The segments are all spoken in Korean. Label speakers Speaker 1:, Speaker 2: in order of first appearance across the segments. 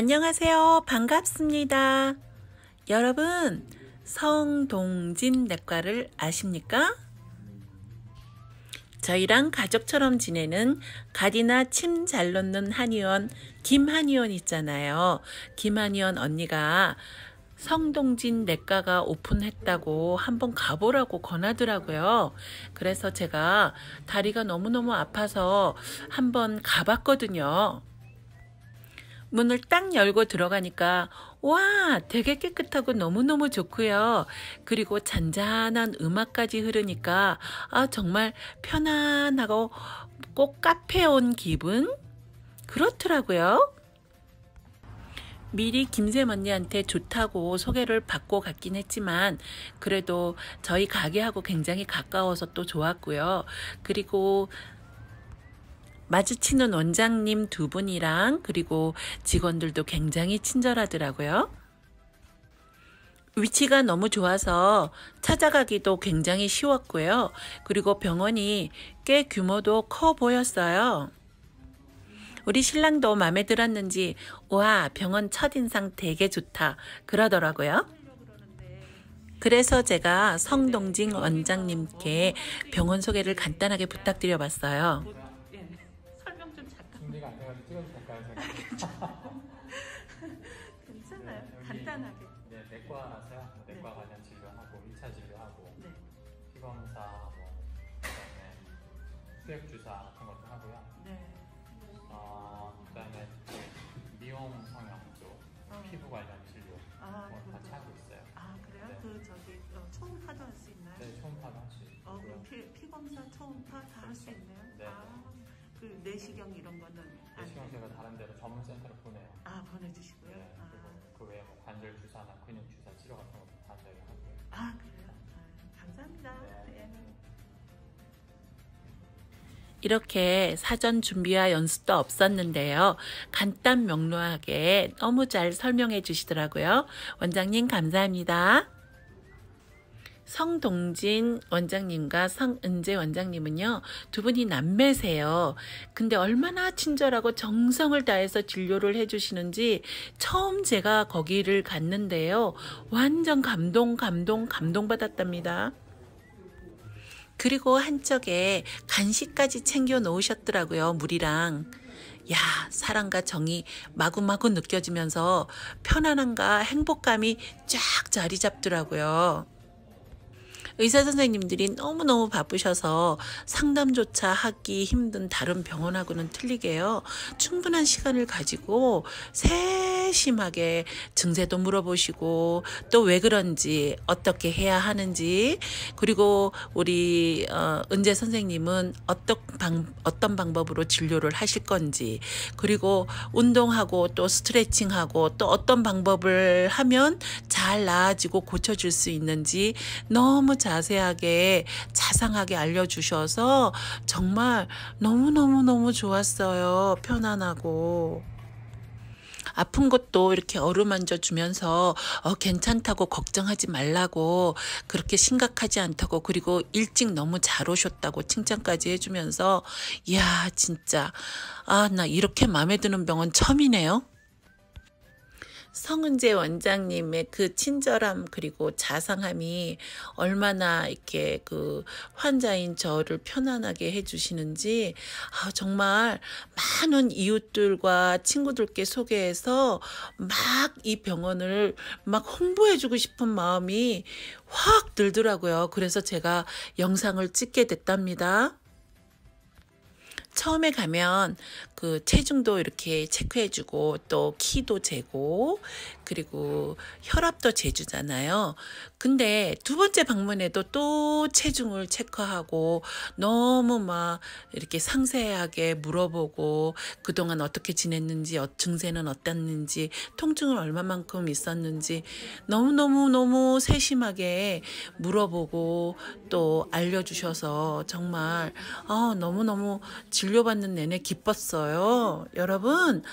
Speaker 1: 안녕하세요. 반갑습니다. 여러분, 성동진 내과를 아십니까? 저희랑 가족처럼 지내는 가디나 침 잘 놓는 한의원 김한의원 있잖아요. 김한의원 언니가 성동진 내과가 오픈했다고 한번 가보라고 권하더라고요. 그래서 제가 다리가 너무너무 아파서 한번 가봤거든요. 문을 딱 열고 들어가니까 와, 되게 깨끗하고 너무너무 좋고요. 그리고 잔잔한 음악까지 흐르니까 정말 편안하고 꼭 카페에 온 기분? 그렇더라고요. 미리 김샘 언니한테 좋다고 소개를 받고 갔긴 했지만 그래도 저희 가게하고 굉장히 가까워서 또 좋았고요. 그리고 마주치는 원장님 두 분이랑 그리고 직원들도 굉장히 친절하더라고요. 위치가 너무 좋아서 찾아가기도 굉장히 쉬웠고요. 그리고 병원이 꽤 규모도 커 보였어요. 우리 신랑도 마음에 들었는지 와, 병원 첫인상 되게 좋다 그러더라고요. 그래서 제가 성동진 원장님께 병원 소개를 간단하게 부탁드려 봤어요. 설명 좀 잠깐.
Speaker 2: 준비가 안 돼가지고 찍어도 될까요?
Speaker 1: 괜찮아요.
Speaker 2: 네,
Speaker 1: 간단하게.
Speaker 2: 네, 내과라서요. 내과 관련 진료하고 1차 진료하고 피검사, 그다음에 수액 주사 같은 것도 하고요. 그다음에 미용 성형 쪽 피부 관련 진료 같이 하고 있어요.
Speaker 1: 그래요?
Speaker 2: 네.
Speaker 1: 초음파도 할 수 있나요?
Speaker 2: 네, 초음파도 할 수 있고요.
Speaker 1: 피검사, 초음파 다 할 수 있네요?
Speaker 2: 네.
Speaker 1: 그 내시경 이런 거는?
Speaker 2: 내시경 제가 다른 데로 전문 센터로 보내요.
Speaker 1: 보내주시고요?
Speaker 2: 네, 그리고 그 외에 관절 주사나 근육 주사 치료 같은 것도 다 저희가 하고요.
Speaker 1: 그래요? 감사합니다.
Speaker 2: 네.
Speaker 1: 이렇게 사전 준비와 연습도 없었는데요. 간단 명료하게 너무 잘 설명해 주시더라고요. 원장님 감사합니다. 성동진 원장님과 성은재 원장님은요, 두 분이 남매세요. 근데 얼마나 친절하고 정성을 다해서 진료를 해주시는지 처음 제가 거기를 갔는데요. 완전 감동받았답니다. 그리고 한쪽에 간식까지 챙겨 놓으셨더라고요. 물이랑. 야, 사랑과 정이 마구마구 느껴지면서 편안함과 행복감이 쫙 자리 잡더라고요. 의사 선생님들이 너무너무 바쁘셔서 상담조차 하기 힘든 다른 병원하고는 틀리게요. 충분한 시간을 가지고 세심하게 증세도 물어보시고 또 왜 그런지 어떻게 해야 하는지 그리고 우리 은재 선생님은 어떤 방법으로 진료를 하실 건지 그리고 운동하고 또 스트레칭하고 또 어떤 방법을 하면 잘 나아지고 고쳐줄 수 있는지 너무 자세하게 자상하게 알려주셔서 정말 너무너무 좋았어요. 편안하고 아픈 것도 이렇게 어루만져 주면서 괜찮다고 걱정하지 말라고 그렇게 심각하지 않다고 그리고 일찍 너무 잘 오셨다고 칭찬까지 해주면서 이야 진짜 나 이렇게 마음에 드는 병원 처음이네요. 성은재 원장님의 그 친절함 그리고 자상함이 얼마나 이렇게 그 환자인 저를 편안하게 해주시는지 정말 많은 이웃들과 친구들께 소개해서 막 이 병원을 막 홍보해주고 싶은 마음이 확 들더라고요. 그래서 제가 영상을 찍게 됐답니다. 처음에 가면 그 체중도 이렇게 체크해주고 또 키도 재고 그리고 혈압도 재주잖아요. 근데 두 번째 방문에도 또 체중을 체크하고 너무 막 이렇게 상세하게 물어보고 그동안 어떻게 지냈는지 증세는 어땠는지 통증은 얼마만큼 있었는지 너무 세심하게 물어보고 또 알려주셔서 정말 너무너무 진료받는 내내 기뻤어요. 여러분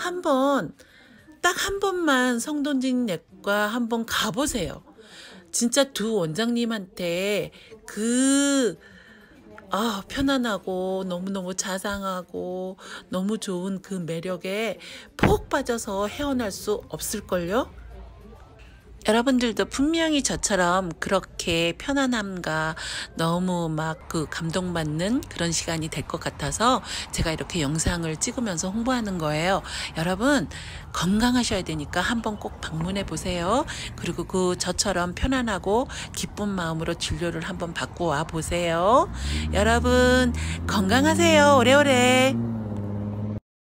Speaker 1: 딱 한 번만 성동진 내과 한번 가보세요. 진짜 두 원장님한테 그 편안하고 너무너무 자상하고 너무 좋은 그 매력에 푹 빠져서 헤어날 수 없을걸요? 여러분들도 분명히 저처럼 그렇게 편안함과 너무 막 그 감동받는 그런 시간이 될 것 같아서 제가 이렇게 영상을 찍으면서 홍보하는 거예요. 여러분 건강하셔야 되니까 한번 꼭 방문해 보세요. 그리고 그 저처럼 편안하고 기쁜 마음으로 진료를 한번 받고 와 보세요. 여러분 건강하세요. 오래오래.